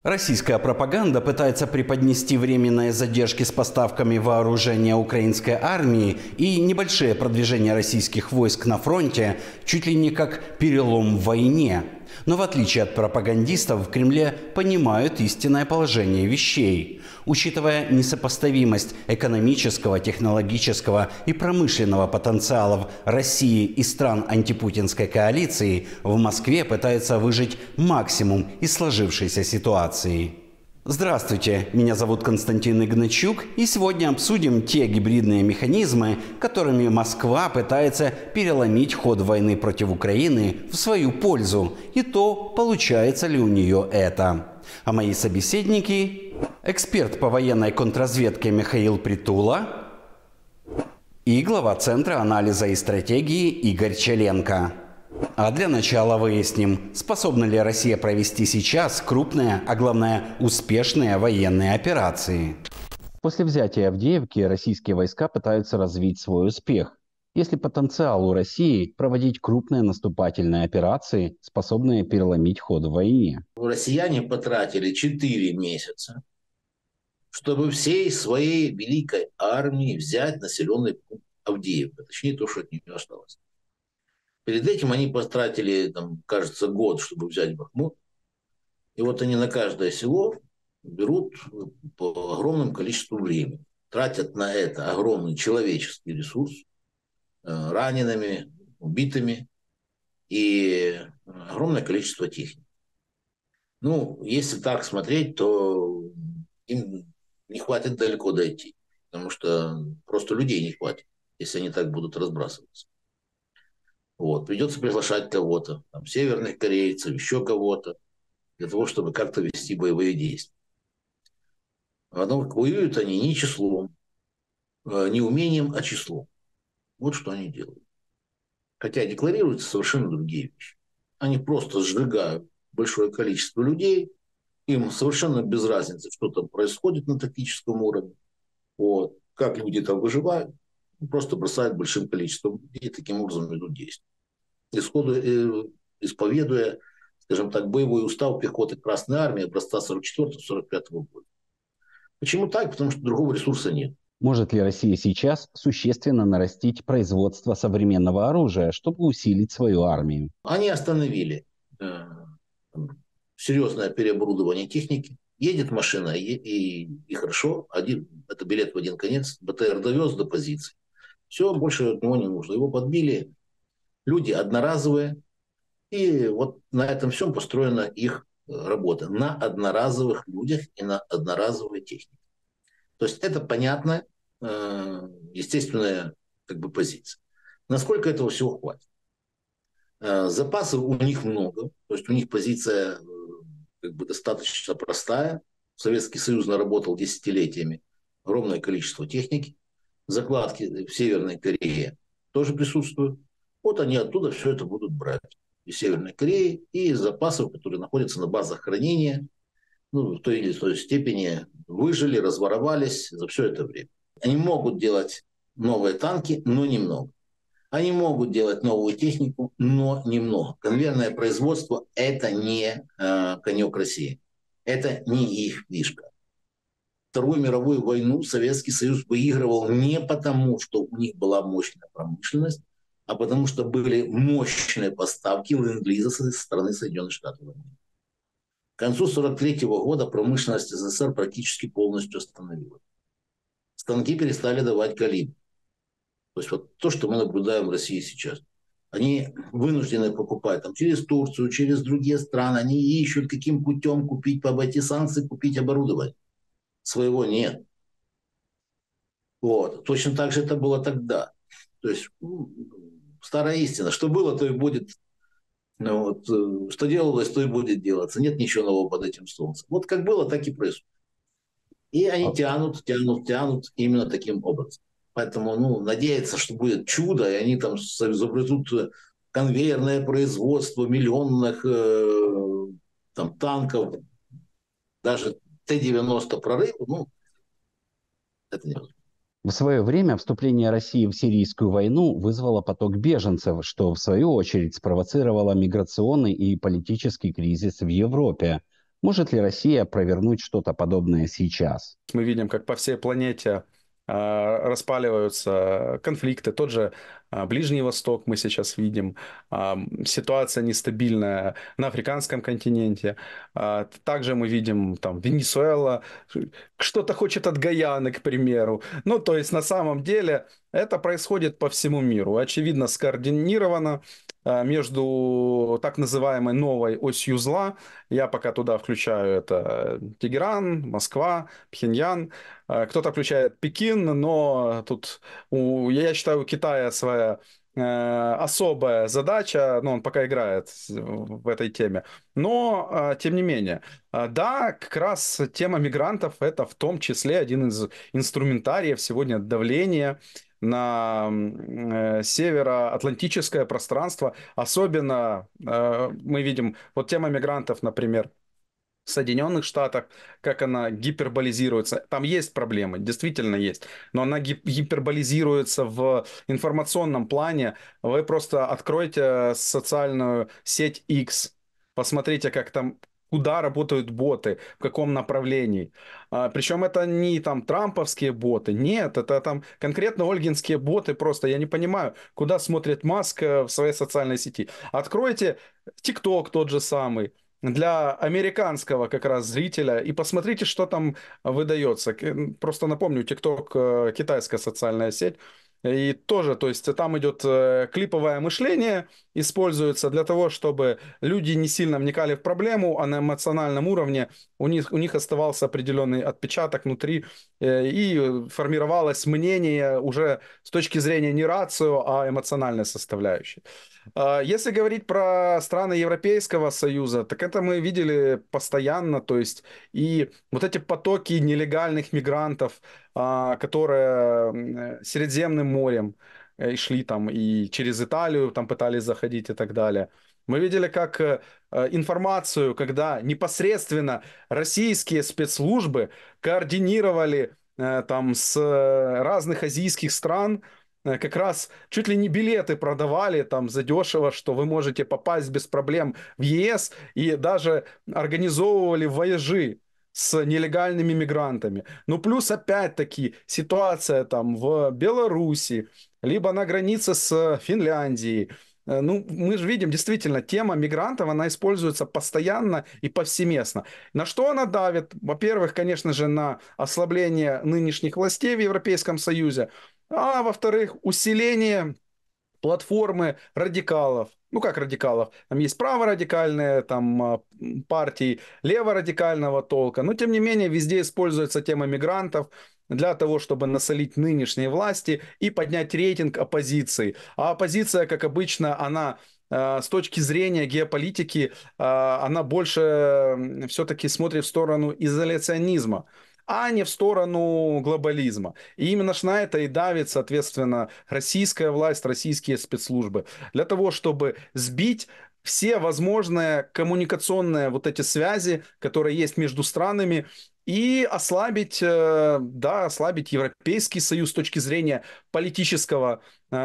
Российская пропаганда пытается преподнести временные задержки с поставками вооружения украинской армии и небольшие продвижения российских войск на фронте чуть ли не как перелом в войне. Но в отличие от пропагандистов, в Кремле понимают истинное положение вещей. Учитывая несопоставимость экономического, технологического и промышленного потенциалов России и стран антипутинской коалиции, в Москве пытаются выжать максимум из сложившейся ситуации. Здравствуйте, меня зовут Константин Игнатчук, и сегодня обсудим те гибридные механизмы, которыми Москва пытается переломить ход войны против Украины в свою пользу, и то, получается ли у нее это. А мои собеседники – эксперт по военной контрразведке Михаил Притула и глава Центра анализа и стратегии Игорь Челенко. А для начала выясним, способна ли Россия провести сейчас крупные, а главное успешные военные операции. После взятия Авдеевки российские войска пытаются развить свой успех. Есть ли потенциал у России проводить крупные наступательные операции, способные переломить ход в войне? Россияне потратили 4 месяца, чтобы всей своей великой армией взять населенный пункт Авдеевка, точнее то, что от нее осталось. Перед этим они потратили, кажется, год, чтобы взять Бахмут. И вот они на каждое село берут по огромному количеству времени. Тратят на это огромный человеческий ресурс, ранеными, убитыми и огромное количество техники. Ну, если так смотреть, то им не хватит далеко дойти, потому что просто людей не хватит, если они так будут разбрасываться. Вот. Придется приглашать кого-то, северных корейцев, еще кого-то, для того, чтобы как-то вести боевые действия. Воюют они не числом, не умением, а числом. Вот что они делают. Хотя декларируются совершенно другие вещи. Они просто сжигают большое количество людей, им совершенно без разницы, что там происходит на тактическом уровне, вот. Как люди там выживают, просто бросают большим количеством людей, и таким образом ведут действия. Исповедуя, скажем так, боевой устав пехоты Красной Армии образца 44-45 года. Почему так? Потому что другого ресурса нет. Может ли Россия сейчас существенно нарастить производство современного оружия, чтобы усилить свою армию? Они остановили серьезное переоборудование техники. Едет машина, и хорошо. Это билет в один конец. БТР довез до позиции. Все, больше от него не нужно. Его подбили. Люди одноразовые. И вот на этом всем построена их работа. На одноразовых людях и на одноразовой технике. То есть это понятная, естественная позиция. Насколько этого всего хватит? Запасов у них много. То есть у них позиция достаточно простая. Советский Союз наработал десятилетиями огромное количество техники. Закладки в Северной Корее тоже присутствуют. Вот они оттуда все это будут брать. Из Северной Кореи и из запасов, которые находятся на базах хранения, в той или иной степени выжили, разворовались за все это время. Они могут делать новые танки, но немного. Они могут делать новую технику, но немного. Конвейерное производство – это не конек России. Это не их фишка. Вторую мировую войну Советский Союз выигрывал не потому, что у них была мощная промышленность, а потому что были мощные поставки ленд-лиза со стороны Соединенных Штатов Америки. К концу 1943 года промышленность СССР практически полностью остановилась. Станки перестали давать калибр. То есть вот то, что мы наблюдаем в России сейчас. Они вынуждены покупать через Турцию, через другие страны. Они ищут, каким путем купить, обойти санкции, купить оборудование. Своего нет. Вот. Точно так же это было тогда. То есть старая истина. Что было, то и будет. Что делалось, то и будет делаться. Нет ничего нового под этим солнцем. Вот как было, так и происходит. И они тянут именно таким образом. Поэтому надеяться, что будет чудо, и они изобретут конвейерное производство миллионных танков, даже Т-90 прорыв, это невозможно. В свое время вступление России в сирийскую войну вызвало поток беженцев, что в свою очередь спровоцировало миграционный и политический кризис в Европе. Может ли Россия провернуть что-то подобное сейчас? Мы видим, как по всей планете распаливаются конфликты. Тот же Ближний Восток мы сейчас видим. Ситуация нестабильная на африканском континенте. Также мы видим там Венесуэла. Что-то хочет от Гаяны, к примеру. Ну, то есть на самом деле это происходит по всему миру. Очевидно, скоординировано между так называемой новой осью зла. Я пока туда включаю это Тегеран, Москва, Пхеньян. Кто-то включает Пекин, но тут, я считаю, у Китая своя особая задача, но он пока играет в этой теме. Но, тем не менее, да, как раз тема мигрантов – это в том числе один из инструментариев сегодня давления на североатлантическое пространство. Особенно мы видим, вот тема мигрантов, например, в Соединенных Штатах, как она гиперболизируется. Там есть проблемы, действительно есть, но она гиперболизируется в информационном плане. Вы просто откройте социальную сеть X, посмотрите, как там куда работают боты, в каком направлении. Причем это не там трамповские боты, нет, это там конкретно ольгинские боты просто. Я не понимаю, куда смотрит Маск в своей социальной сети. Откройте TikTok тот же самый, для американского как раз зрителя, и посмотрите, что там выдается. Просто напомню, TikTok китайская социальная сеть, и тоже, то есть там идет клиповое мышление, используется для того, чтобы люди не сильно вникали в проблему, а на эмоциональном уровне у них оставался определенный отпечаток внутри, и формировалось мнение уже с точки зрения не рацио, а эмоциональной составляющей. Если говорить про страны Европейского Союза, так это мы видели постоянно, то есть и вот эти потоки нелегальных мигрантов, которые Средиземным морем и шли там и через Италию там пытались заходить и так далее. Мы видели, как информацию, когда непосредственно российские спецслужбы координировали там с разных азийских стран, как раз чуть ли не билеты продавали там задешево, что вы можете попасть без проблем в ЕС, и даже организовывали вояжи с нелегальными мигрантами. Ну, плюс, опять-таки, ситуация там в Беларуси, либо на границе с Финляндией. Ну, мы же видим, действительно, тема мигрантов, она используется постоянно и повсеместно. На что она давит? Во-первых, конечно же, на ослабление нынешних властей в Европейском Союзе, а во-вторых, усиление платформы радикалов. Ну, как радикалов? Там есть праворадикальные там, партии, леворадикального толка. Но, тем не менее, везде используется тема мигрантов для того, чтобы насолить нынешней власти и поднять рейтинг оппозиции. А оппозиция, как обычно, она с точки зрения геополитики, она больше все-таки смотрит в сторону изоляционизма, а не в сторону глобализма. И именно ж на это и давит, соответственно, российская власть, российские спецслужбы. Для того, чтобы сбить все возможные коммуникационные вот эти связи, которые есть между странами, и ослабить, да, ослабить Европейский Союз с точки зрения политического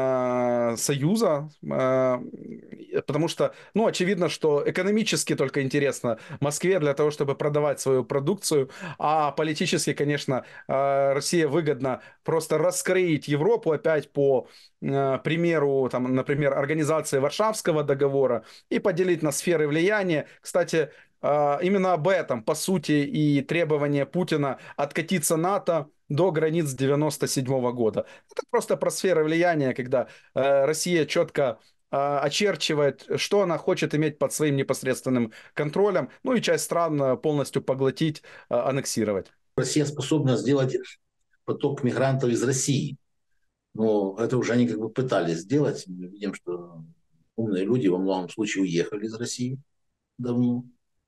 союза, потому что, ну, очевидно, что экономически только интересно Москве для того, чтобы продавать свою продукцию, а политически, конечно, Россия выгодно просто раскроить Европу опять по примеру, там, например, организации Варшавского договора и поделить на сферы влияния. Кстати, именно об этом, по сути, и требование Путина откатиться НАТО до границ 97 года. Это просто про сферы влияния, когда Россия четко очерчивает, что она хочет иметь под своим непосредственным контролем, ну и часть стран полностью поглотить, аннексировать. Россия способна сделать поток мигрантов из России. Но это уже они как бы пытались сделать. Мы видим, что умные люди во многом случае уехали из России давно.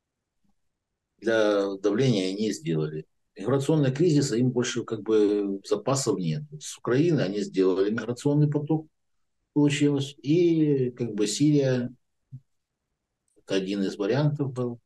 Для давления они сделали. Миграционный кризис, им больше как бы запасов нет. С Украины они сделали миграционный поток, получилось. И как бы Сирия, это один из вариантов был.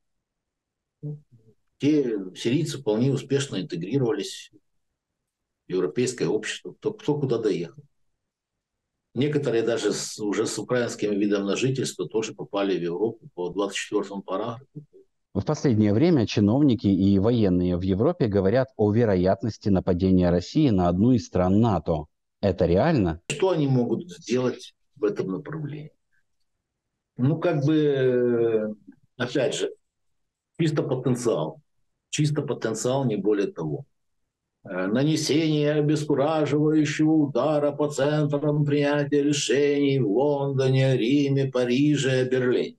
Те сирийцы вполне успешно интегрировались в европейское общество. Кто куда доехал. Некоторые даже уже с украинским видом на жительство тоже попали в Европу по 24-му параграфу. В последнее время чиновники и военные в Европе говорят о вероятности нападения России на одну из стран НАТО. Это реально? Что они могут сделать в этом направлении? Ну, как бы, опять же, чисто потенциал. Чисто потенциал, не более того. Нанесение обескураживающего удара по центрам принятия решений в Лондоне, Риме, Париже, Берлине.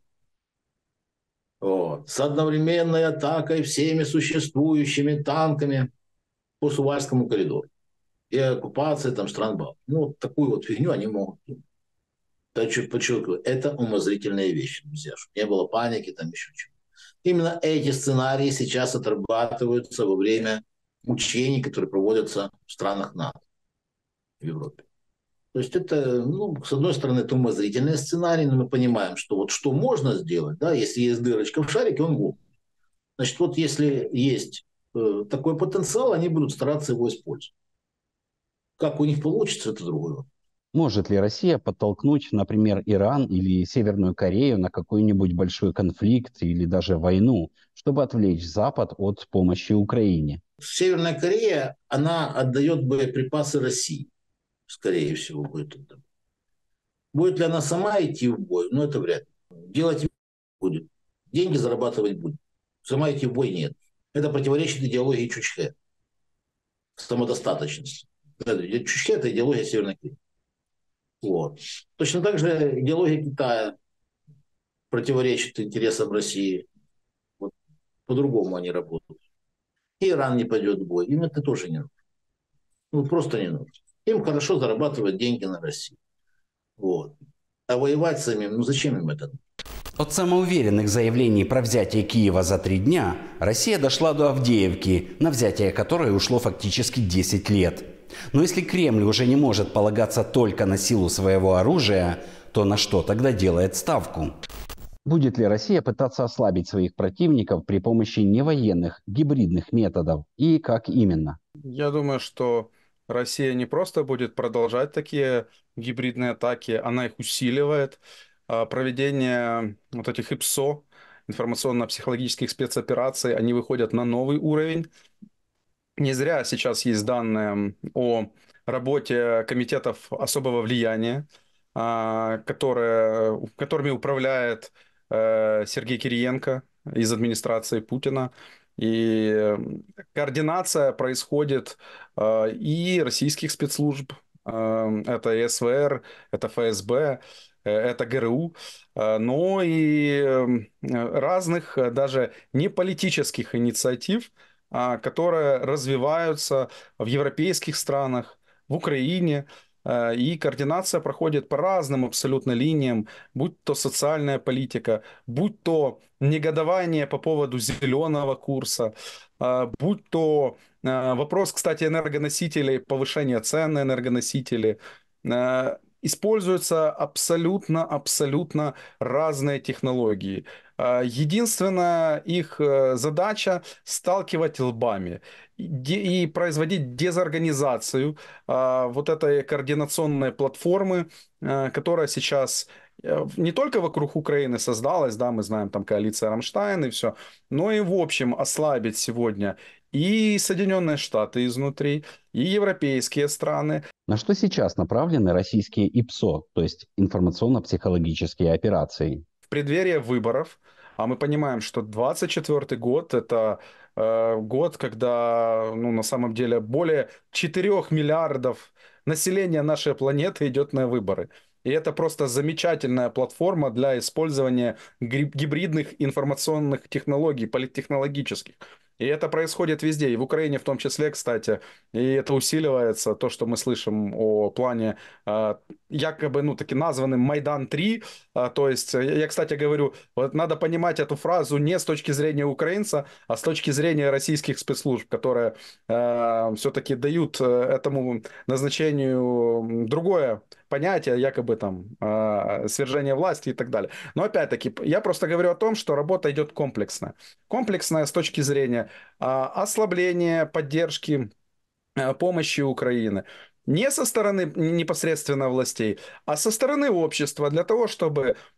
Вот. С одновременной атакой всеми существующими танками по Сувальскому коридору и оккупацией там стран Балтии. Ну, вот такую вот фигню они могут делать. Подчеркиваю, это умозрительные вещи, друзья, чтобы не было паники, там еще чего. Именно эти сценарии сейчас отрабатываются во время учений, которые проводятся в странах НАТО, в Европе. То есть это, ну, с одной стороны, это умозрительный сценарий, но мы понимаем, что вот что можно сделать, да, если есть дырочка в шарике, он лопнет. Значит, вот если есть такой потенциал, они будут стараться его использовать. Как у них получится, это другой вопрос. Может ли Россия подтолкнуть, например, Иран или Северную Корею на какой-нибудь большой конфликт или даже войну, чтобы отвлечь Запад от помощи Украине? Северная Корея, она отдает боеприпасы России, скорее всего, будет это. Будет ли она сама идти в бой? Ну, это вряд ли. Делать будет. Деньги зарабатывать будет. Сама идти в бой нет. Это противоречит идеологии Чучхе. Самодостаточности. Чучхе – это идеология Северной Кореи. Вот. Точно так же идеология Китая противоречит интересам России. Вот. По-другому они работают. И Иран не пойдет в бой. Им это тоже не нужно. Ну, просто не нужно. Им хорошо зарабатывать деньги на России. Вот. А воевать самим, ну зачем им это? От самоуверенных заявлений про взятие Киева за 3 дня Россия дошла до Авдеевки, на взятие которой ушло фактически 10 лет. Но если Кремль уже не может полагаться только на силу своего оружия, то на что тогда делает ставку? Будет ли Россия пытаться ослабить своих противников при помощи невоенных, гибридных методов? И как именно? Я думаю, что Россия не просто будет продолжать такие гибридные атаки, она их усиливает. Проведение вот этих ИПСО, информационно-психологических спецопераций, они выходят на новый уровень. Не зря сейчас есть данные о работе комитетов особого влияния, которыми управляет Сергей Кириенко из администрации Путина. И координация происходит и российских спецслужб, это и СВР, это ФСБ, это ГРУ, но и разных даже неполитических инициатив, которые развиваются в европейских странах, в Украине. И координация проходит по разным абсолютно линиям, будь то социальная политика, будь то негодование по поводу зеленого курса, будь то вопрос, кстати, энергоносителей, повышения цен на энергоносители. Используются абсолютно разные технологии. Единственная их задача сталкивать лбами и производить дезорганизацию вот этой координационной платформы, которая сейчас не только вокруг Украины создалась, да, мы знаем там коалиция Рамштайн и все, но и в общем ослабить сегодня и Соединенные Штаты изнутри, и европейские страны. На что сейчас направлены российские ИПСО, то есть информационно-психологические операции? В преддверии выборов, а мы понимаем, что 2024 год – это год, когда, ну, на самом деле, более 4 миллиардов населения нашей планеты идет на выборы. И это просто замечательная платформа для использования гибридных информационных технологий, политтехнологических. И это происходит везде, и в Украине в том числе, кстати. И это усиливается, то, что мы слышим о плане якобы, ну, таки названным Майдан-3. То есть, я, кстати, говорю, вот надо понимать эту фразу не с точки зрения украинца, а с точки зрения российских спецслужб, которые все-таки дают этому назначению другое понятие, якобы там свержение власти и так далее. Но опять-таки, я просто говорю о том, что работа идет комплексная. Комплексная с точки зрения ослабления, поддержки, помощи Украины. Не со стороны непосредственно властей, а со стороны общества, для того, чтобы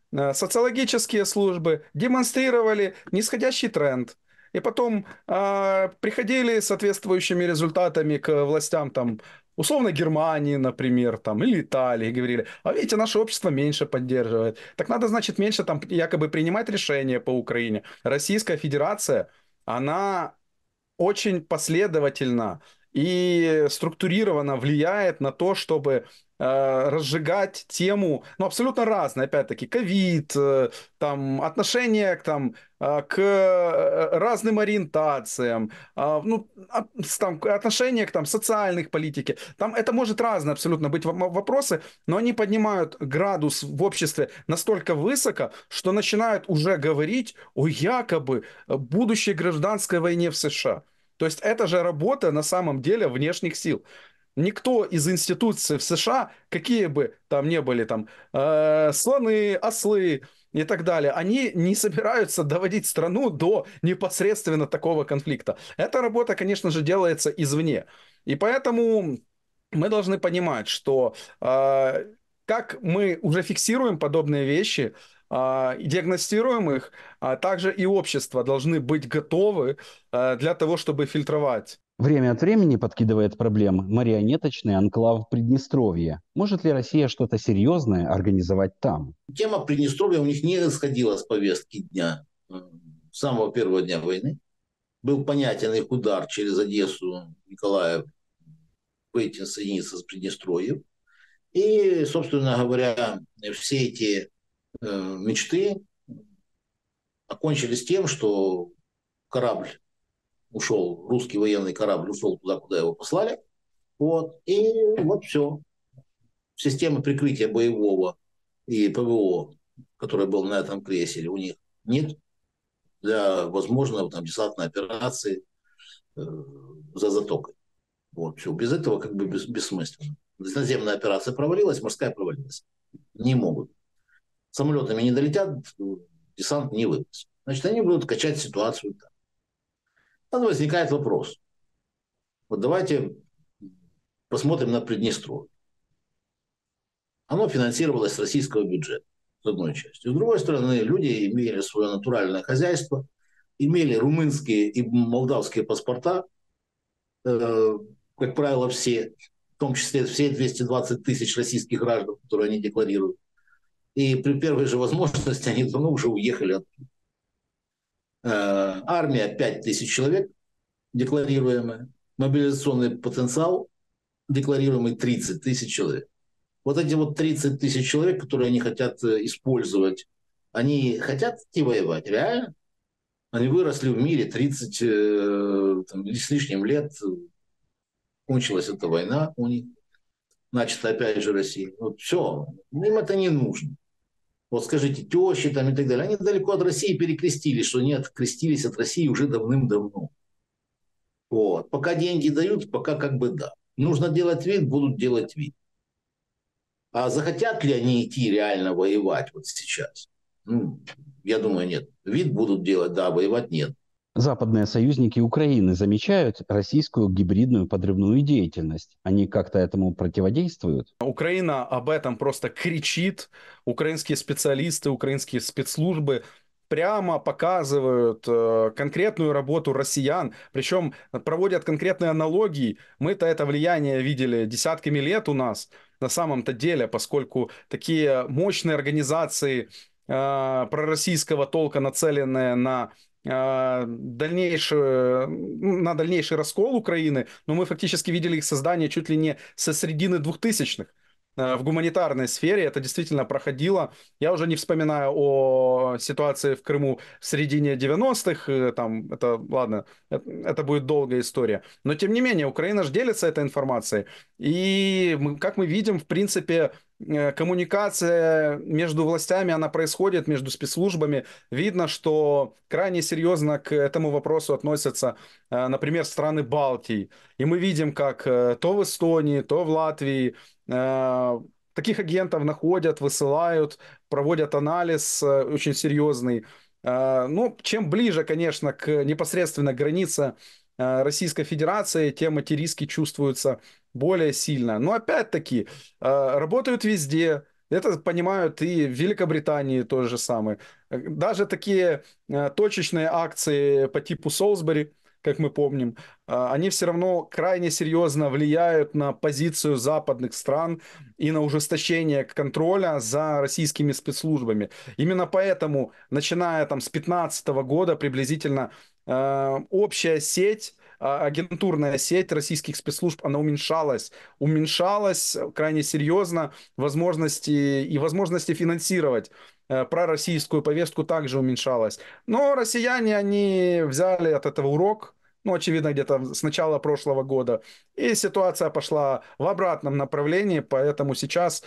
социологические службы демонстрировали нисходящий тренд. И потом приходили с соответствующими результатами к властям там, условно Германии, например, там, или Италии, и говорили, а видите, наше общество меньше поддерживает. Так надо, значит, меньше там якобы принимать решения по Украине. Российская Федерация, она очень последовательно и структурированно влияет на то, чтобы разжигать тему, ну, абсолютно разные, опять-таки, ковид, там, отношение к разным ориентациям, ну, там, отношение к там, социальных политике. Там это может разные абсолютно быть вопросы, но они поднимают градус в обществе настолько высоко, что начинают уже говорить о якобы будущей гражданской войне в США. То есть это же работа на самом деле внешних сил. Никто из институций в США, какие бы там ни были там слоны, ослы и так далее, они не собираются доводить страну до непосредственно такого конфликта. Эта работа, конечно же, делается извне. И поэтому мы должны понимать, что как мы уже фиксируем подобные вещи, и диагностируем их, а также и общество должны быть готовы для того, чтобы фильтровать. Время от времени подкидывает проблем марионеточный анклав Приднестровья. Может ли Россия что-то серьезное организовать там? Тема Приднестровья у них не сходила с повестки дня с самого первого дня войны. Был понятен их удар через Одессу, Николаев, выйти соединиться с Приднестровьем. И, собственно говоря, все эти мечты окончились тем, что корабль ушел, русский военный корабль ушел туда, куда его послали. Вот. И вот все. Системы прикрытия боевого и ПВО, который был на этом крейсере, у них нет для возможного там, десантной операции за затокой. Вот, все. Без этого как бы бессмысленно. Наземная операция провалилась, морская провалилась. Не могут. Самолетами не долетят, десант не выпустят. Значит, они будут качать ситуацию там. Тогда возникает вопрос. Вот давайте посмотрим на Приднестровье. Оно финансировалось с российского бюджета, с одной части. С другой стороны, люди имели свое натуральное хозяйство, имели румынские и молдавские паспорта, как правило, все, в том числе все 220 тысяч российских граждан, которые они декларируют. И при первой же возможности они давно уже уехали оттуда. Армия 5 тысяч человек, декларируемая. Мобилизационный потенциал, декларируемый 30 тысяч человек. Вот эти вот 30 тысяч человек, которые они хотят использовать, они хотят идти воевать, реально? Они выросли в мире 30 там, с лишним лет, кончилась эта война у них, начата опять же Россия. Вот все, им это не нужно. Вот скажите, тещи там и так далее, они далеко от России перекрестились, что нет, крестились от России уже давным-давно. Вот. Пока деньги дают, пока как бы да. Нужно делать вид, будут делать вид. А захотят ли они идти реально воевать вот сейчас? Ну, я думаю, нет. Вид будут делать, да, воевать нет. Западные союзники Украины замечают российскую гибридную подрывную деятельность. Они как-то этому противодействуют? Украина об этом просто кричит. Украинские специалисты, украинские спецслужбы прямо показывают конкретную работу россиян, причем проводят конкретные аналогии. Мы-то это влияние видели десятками лет у нас на самом-то деле, поскольку такие мощные организации пророссийского толка, нацеленные на дальнейший раскол Украины, но мы фактически видели их создание чуть ли не со середины 2000-х. В гуманитарной сфере это действительно проходило. Я уже не вспоминаю о ситуации в Крыму в середине 90-х. Там, это, ладно, это будет долгая история. Но, тем не менее, Украина же делится этой информацией. И, как мы видим, в принципе, коммуникация между властями, она происходит, между спецслужбами. Видно, что крайне серьезно к этому вопросу относятся, например, страны Балтии. И мы видим, как то в Эстонии, то в Латвии таких агентов находят, высылают, проводят анализ очень серьезный. Ну, чем ближе, конечно, к непосредственно границе Российской Федерации, тем эти риски чувствуются более сильно. Но опять-таки работают везде. Это понимают и в Великобритании то же самое. Даже такие точечные акции по типу Солсбери, как мы помним, они все равно крайне серьезно влияют на позицию западных стран и на ужесточение контроля за российскими спецслужбами. Именно поэтому, начиная там с 2015 года приблизительно, общая сеть, агентурная сеть российских спецслужб, она уменьшалась крайне серьезно, возможности финансировать пророссийскую повестку также уменьшалась. Но россияне, они взяли от этого урок, ну, очевидно, где-то с начала прошлого года, и ситуация пошла в обратном направлении, поэтому сейчас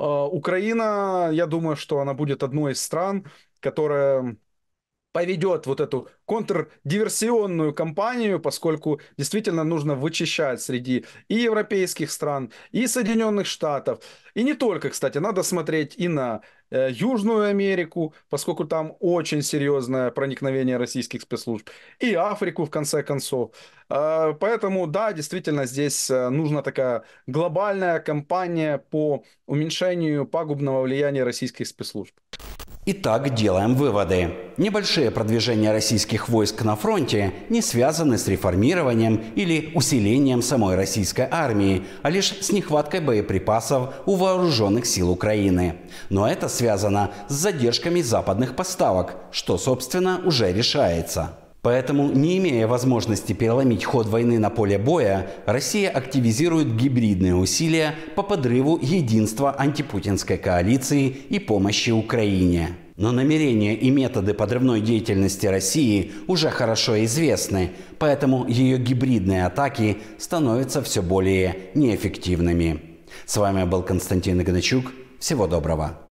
Украина, я думаю, что она будет одной из стран, которая поведет вот эту контрдиверсионную кампанию, поскольку действительно нужно вычищать среди и европейских стран, и Соединенных Штатов. И не только, кстати, надо смотреть и на Южную Америку, поскольку там очень серьезное проникновение российских спецслужб, и Африку, в конце концов. Поэтому, да, действительно, здесь нужна такая глобальная кампания по уменьшению пагубного влияния российских спецслужб. Итак, делаем выводы. Небольшие продвижения российских войск на фронте не связаны с реформированием или усилением самой российской армии, а лишь с нехваткой боеприпасов у вооруженных сил Украины. Но это связано с задержками западных поставок, что, собственно, уже решается. Поэтому, не имея возможности переломить ход войны на поле боя, Россия активизирует гибридные усилия по подрыву единства антипутинской коалиции и помощи Украине. Но намерения и методы подрывной деятельности России уже хорошо известны, поэтому ее гибридные атаки становятся все более неэффективными. С вами был Константин Игнатюк. Всего доброго.